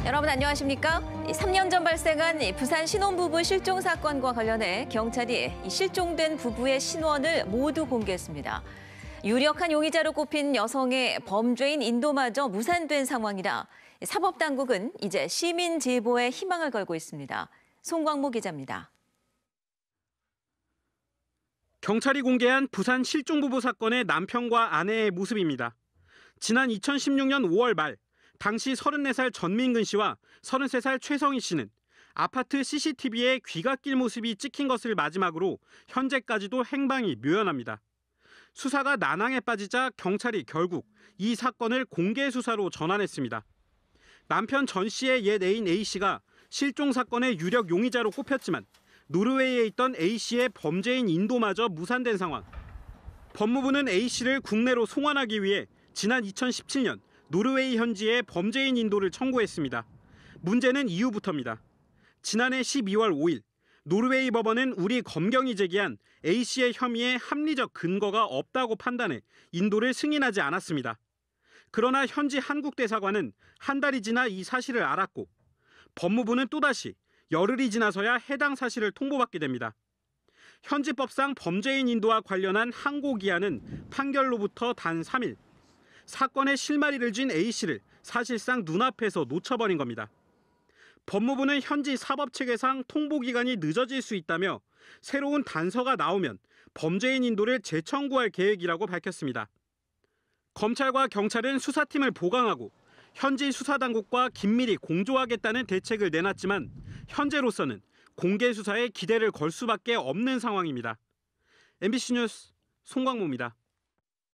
여러분 안녕하십니까? 3년 전 발생한 부산 신혼부부 실종 사건과 관련해 경찰이 실종된 부부의 신원을 모두 공개했습니다. 유력한 용의자로 꼽힌 여성의 범죄인 인도마저 무산된 상황이라 사법당국은 이제 시민 제보에 희망을 걸고 있습니다. 송광모 기자입니다. 경찰이 공개한 부산 실종부부 사건의 남편과 아내의 모습입니다. 지난 2016년 5월 말 당시 34살 전민근 씨와 33살 최성희 씨는 아파트 CCTV에 귀가 낄 모습이 찍힌 것을 마지막으로 현재까지도 행방이 묘연합니다. 수사가 난항에 빠지자 경찰이 결국 이 사건을 공개 수사로 전환했습니다. 남편 전 씨의 옛 애인 A 씨가 실종 사건의 유력 용의자로 꼽혔지만 노르웨이에 있던 A 씨의 범죄인 인도마저 무산된 상황. 법무부는 A 씨를 국내로 송환하기 위해 지난 2017년 노르웨이 현지에 범죄인 인도를 청구했습니다. 문제는 이후부터입니다. 지난해 12월 5일 노르웨이 법원은 우리 검경이 제기한 A 씨의 혐의에 합리적 근거가 없다고 판단해 인도를 승인하지 않았습니다. 그러나 현지 한국 대사관은 한 달이 지나 이 사실을 알았고 법무부는 또다시 열흘이 지나서야 해당 사실을 통보받게 됩니다. 현지 법상 범죄인 인도와 관련한 항고 기한은 판결로부터 단 3일. 사건의 실마리를 쥔 A 씨를 사실상 눈앞에서 놓쳐버린 겁니다. 법무부는 현지 사법체계상 통보 기간이 늦어질 수 있다며 새로운 단서가 나오면 범죄인 인도를 재청구할 계획이라고 밝혔습니다. 검찰과 경찰은 수사팀을 보강하고 현지 수사당국과 긴밀히 공조하겠다는 대책을 내놨지만 현재로서는 공개 수사에 기대를 걸 수밖에 없는 상황입니다. MBC 뉴스 송광모입니다.